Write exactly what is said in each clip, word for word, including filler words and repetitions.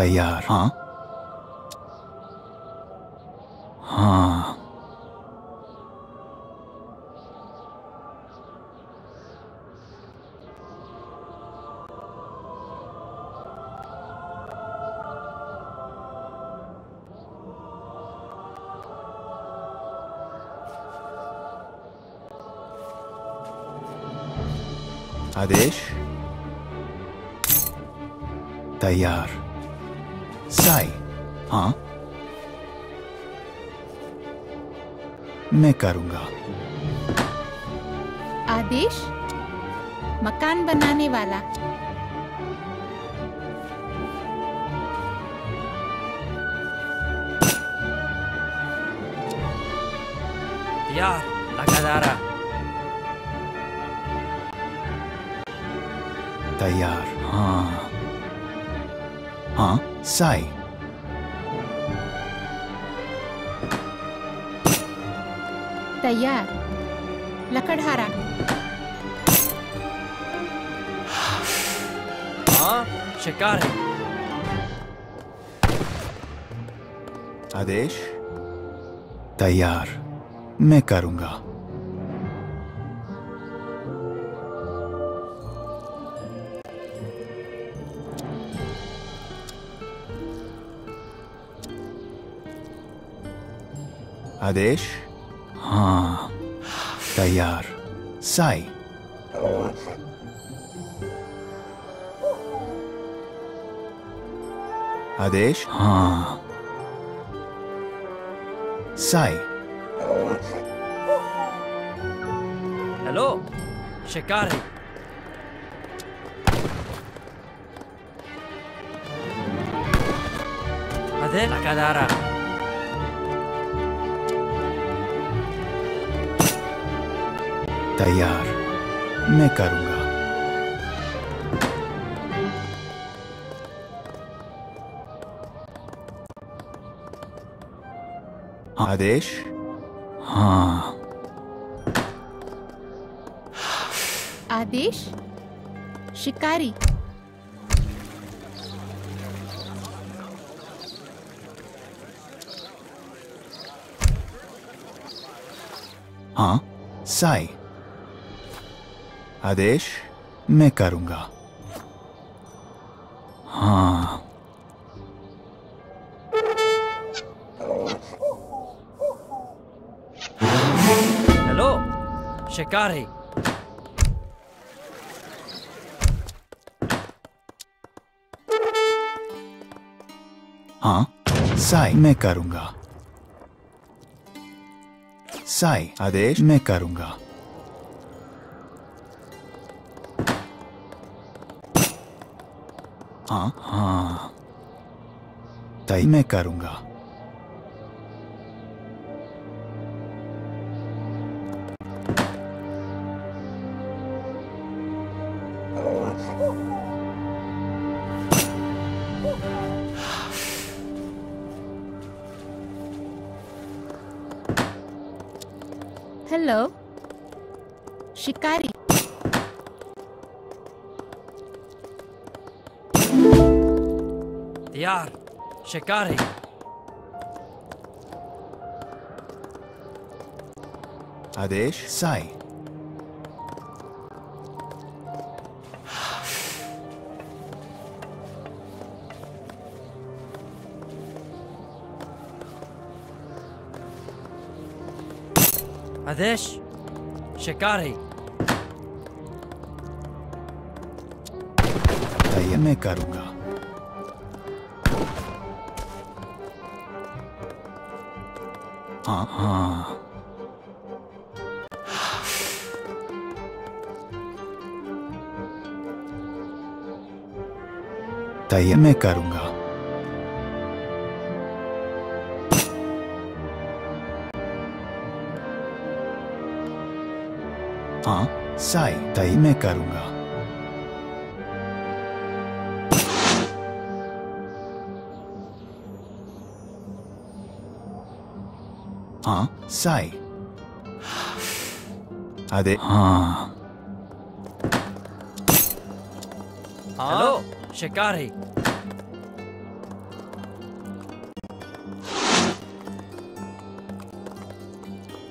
तैयार। हाँ हाँ। आदेश। तैयार। साई। हाँ मैं करूंगा। आदेश। मकान बनाने वाला। तैयार। लगातारा। तैयार। हाँ हाँ। साई। तैयार। लकड़हारा। हाँ शिकारी। आदेश। तैयार। मैं करूंगा। आदेश। हाँ तैयार। साई। आदेश। हाँ साई। हेलो शिकारी। अदे लगातारा। तैयार। मैं करूंगा। आदेश। हाँ। आदेश। शिकारी। हाँ साई। आदेश। मैं करूंगा। हाँ हेलो शिकारी। हाँ साई। मैं करूंगा। साई। आदेश। मैं करूंगा। हाँ हाँ। तय मैं करूंगा। हेलो शिकारी। तैयार शिकारी। आदेश। साई। आदेश शिकारी। तय मैं करूंगा। हाँ हाँ। तय मैं करूंगा। हाँ साई। तय मैं करूंगा। हाँ साई। आदे। हाँ हेलो शिकारी।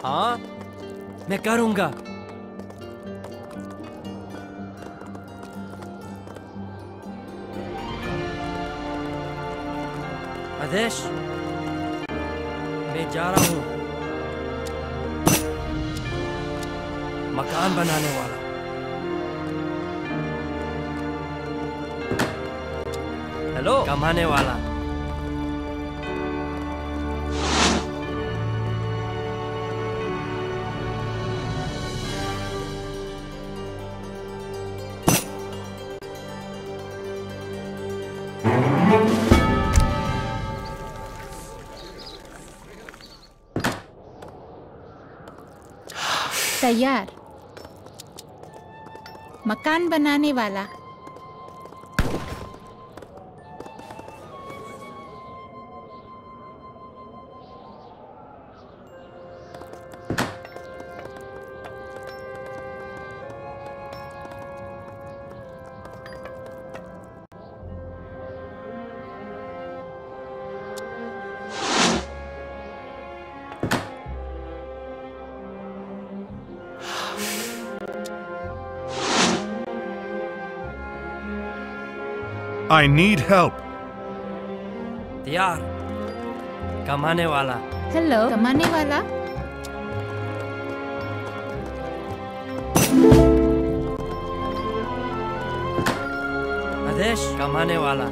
हाँ, मैं करूँगा। आदेश, मैं जा रहा हूँ। मकान बनाने वाला। हेलो, कमाने वाला। तैयार। मकान बनाने वाला। I need help. तैयार। कमाने वाला। हेलो, कमाने वाला। आदेश, कमाने वाला।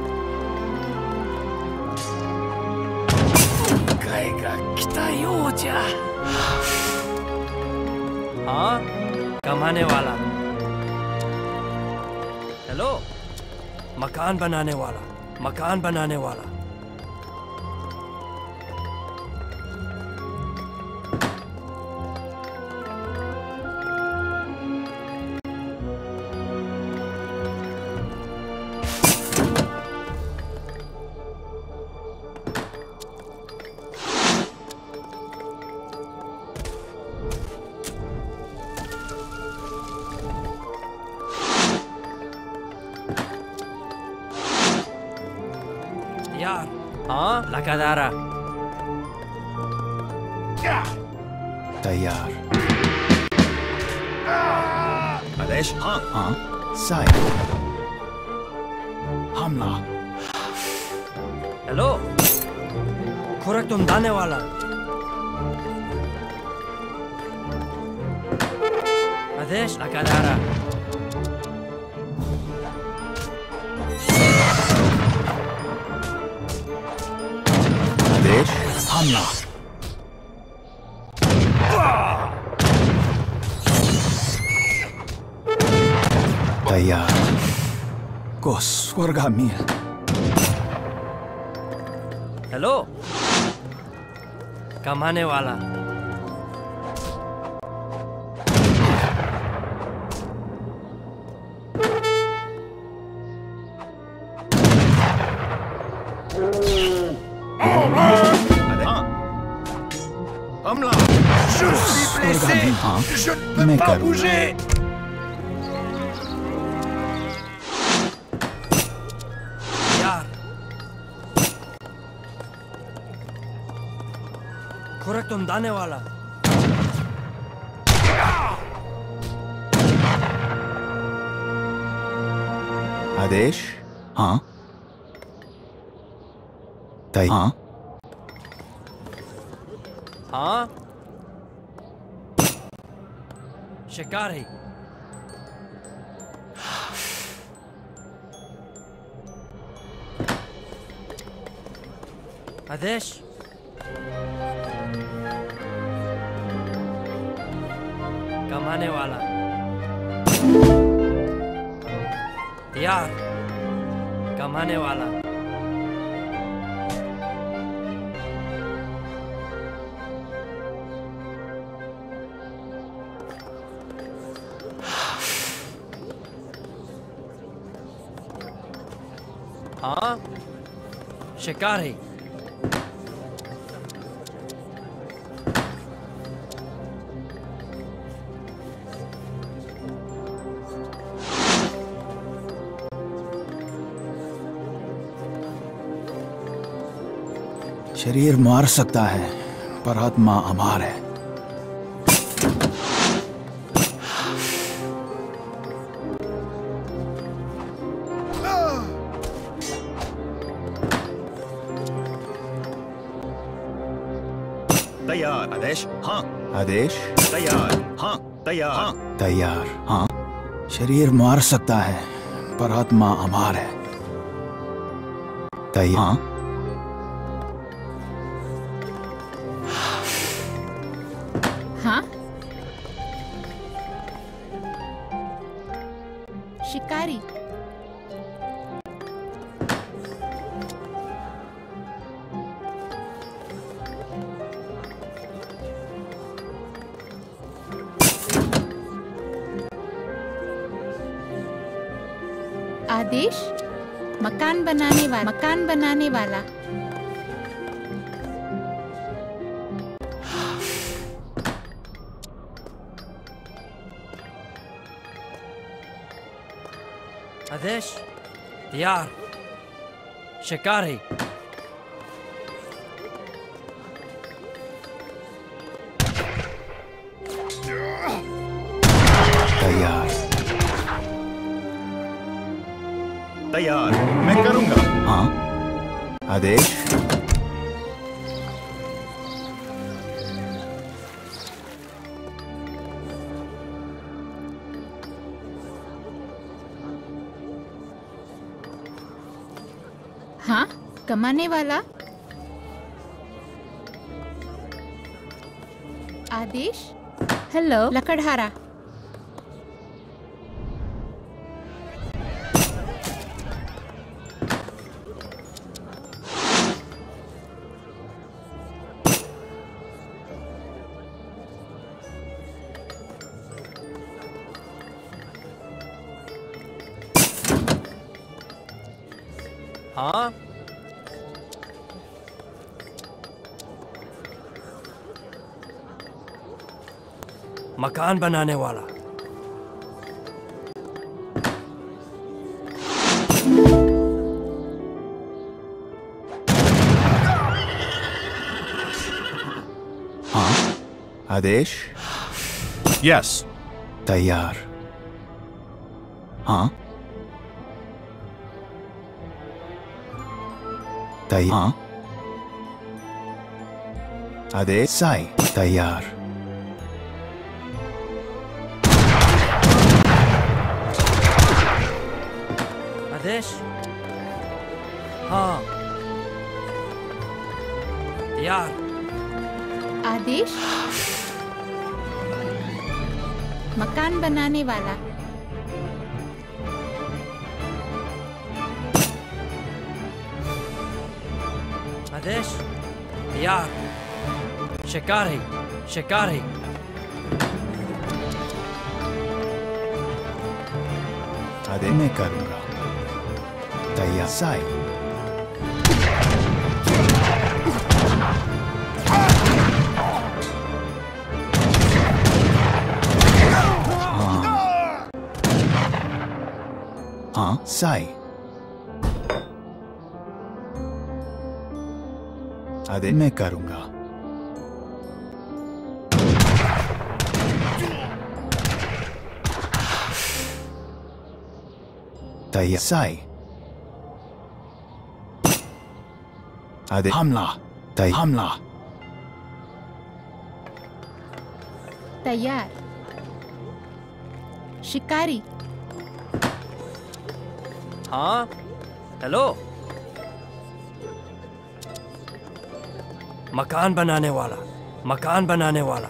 हाँ, कमाने वाला। हेलो, मकान बनाने वाला। मकान बनाने वाला। यार, हाँ, लगातारा। तैयार। आदेश, हाँ। हाँ, साई। हमला। हेलो, खुराक तुम दाने वाला। आदेश, लगातारा। आदेश, हमला। तैयार। को स्वर्गामी। हेलो, कमाने वाला। हमला। Je suis blessé. हाँ, Je ne peux मैं pas करूँगा। bouger. यार, खुराक तुम दाने वाला। आदेश। हाँ। तय। हाँ। हाँ, शिकारी। आदेश, कमाने वाला। तैयार। कमाने वाला। हाँ, शिकारी। शरीर मार सकता है पर आत्मा अमर है। आदेश हाँ आदेश तैयार हाँ तैयार हाँ तैयार हाँ शरीर मार सकता है पर आत्मा अमर है। तैयार हाँ शिकारी आदेश मकान बनाने वाला मकान बनाने वाला आदेश तैयार शिकारी तैयार तैयार मैं करूंगा हाँ आदेश हाँ कमाने वाला आदेश हेलो लकड़हारा हाँ मकान बनाने वाला हाँ आदेश yes तैयार हाँ तैयार हाँ आदेश साई तैयार आदेश हाँ तैयार आदेश मकान बनाने वाला आदेश तैयार शिकारी शिकारी आदेश मैं करूंगा तैयार साई हाँ साई आदेश मैं करूंगा तैयार साई आदेश हमला तैयार हमला तैयार शिकारी हाँ हेलो मकान बनाने वाला मकान बनाने वाला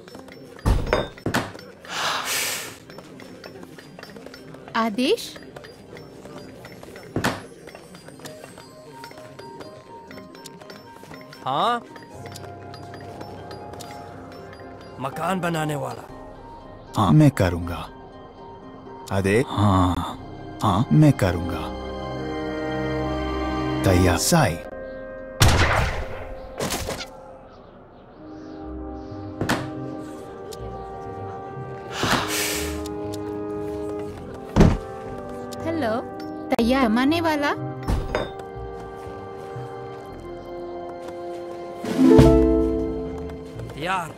आदेश हाँ। मकान बनाने वाला। हाँ मैं करूंगा। अरे हाँ हाँ मैं करूंगा। तैयार साई। हेलो। तैयार कमाने वाला। तैयार।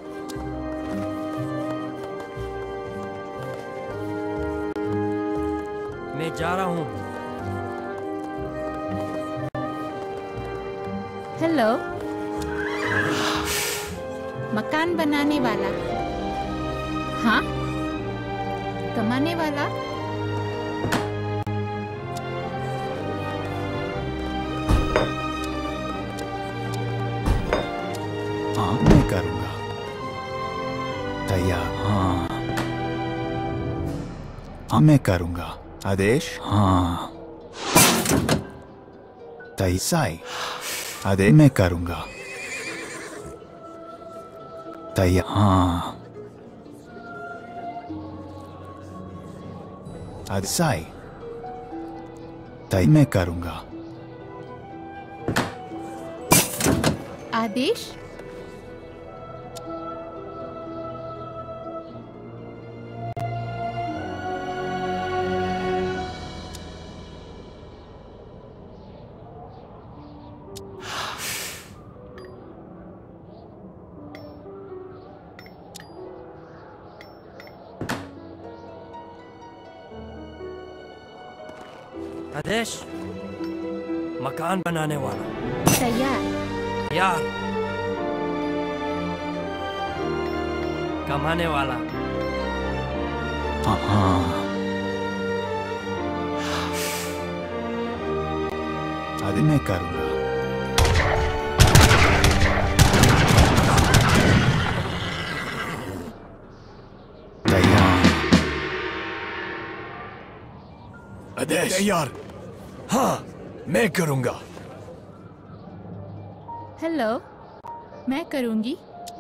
मैं जा रहा हूँ। हेलो। मकान बनाने वाला। हाँ। कमाने वाला। हाँ मैं करूंगा। तैयार। हाँ हाँ मैं करूंगा। आदेश। हाँ तैसाई। आदेश मैं करूंगा। तैयार। हाँ आदेसाई। तय मैं करूंगा। आदेश। आदेश। मकान बनाने वाला। तैयार। यार। कमाने वाला। हाँ हाँ आदि मैं करूंगा। तैयार। आदेश। तैयार। हाँ मैं करूंगा। हेलो। मैं करूंगी।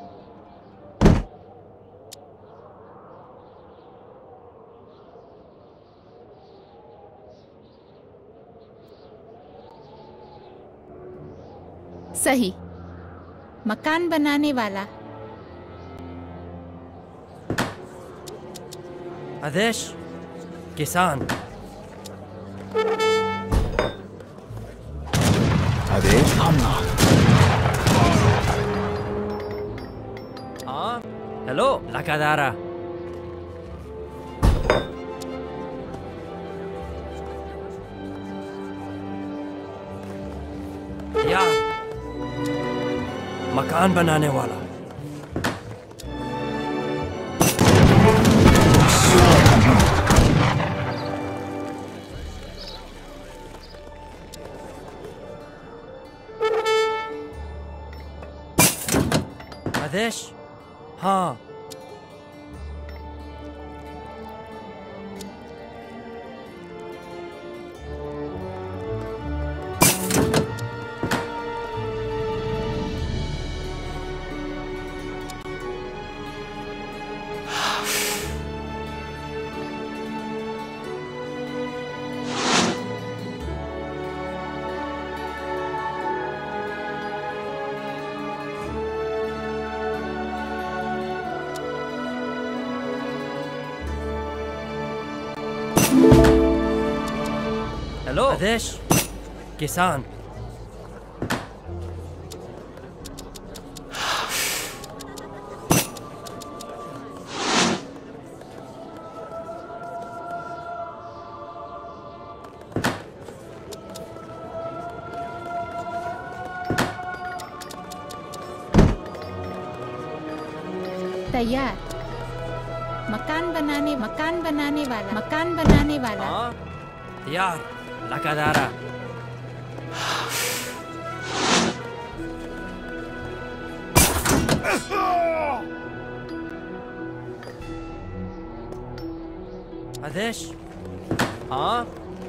सही। मकान बनाने वाला। आदेश। किसान। आदेश हमला। हाँ। हेलो लकादारा। यार। मकान बनाने वाला। आदेश। हाँ। हेलो आदेश। किसान। तैयार। मकान बनाने मकान बनाने वाला। मकान बनाने वाला। हाँ। यार लकादारा। आदेश। हाँ।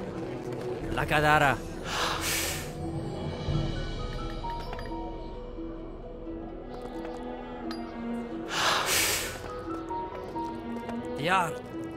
लकादारा। तैयार।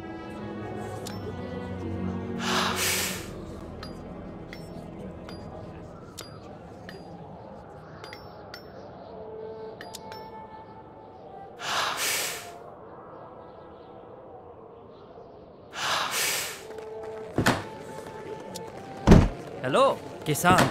हेलो किसान।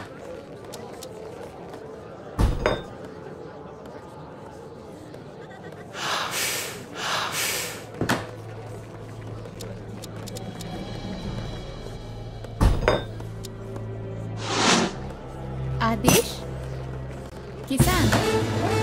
आदेश किसान।